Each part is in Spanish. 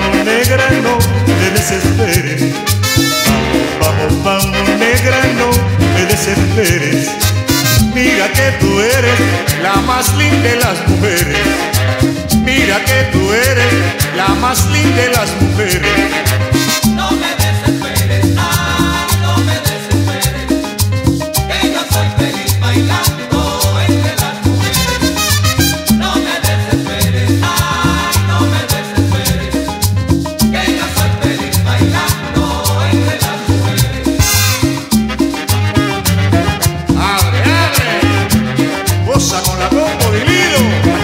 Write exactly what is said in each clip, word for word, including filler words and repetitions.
vamos, negra, no te desesperes. Vamos, vamos, vamos, negra, no te desesperes. Mira que tú eres la más linda de las mujeres. Mira que tú eres la más linda de las mujeres. No me desesperes, ay, no me desesperes, que yo soy feliz bailando entre las mujeres. No me desesperes, ay, no me desesperes, que yo soy feliz bailando entre las mujeres. Abre, abre, goza con la combo de Lido.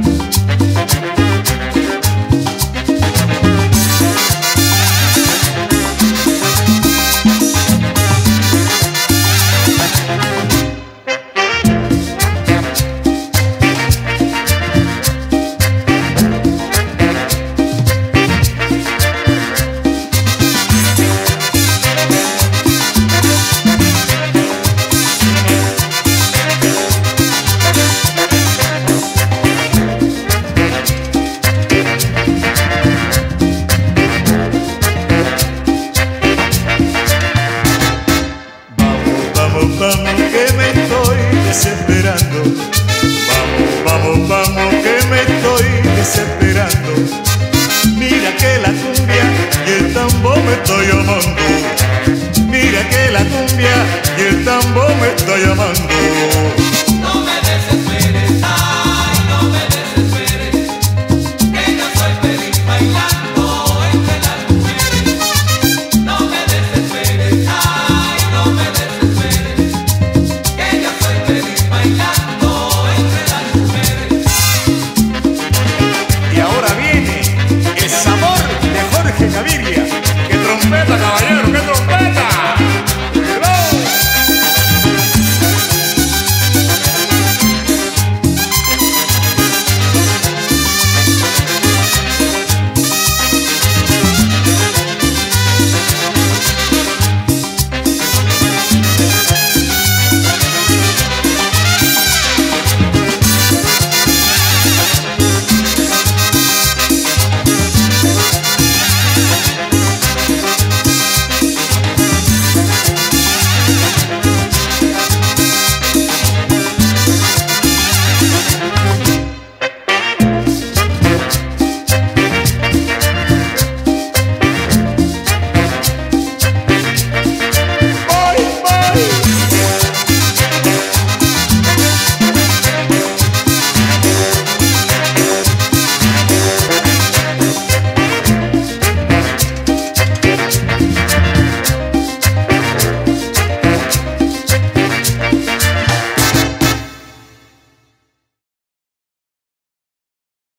Vamos, vamos, que me estoy desesperando. Vamos, vamos, vamos, que me estoy desesperando. Mira que la cumbia y el tambor me estoy llamando. Mira que la cumbia y el tambor me está llamando. No me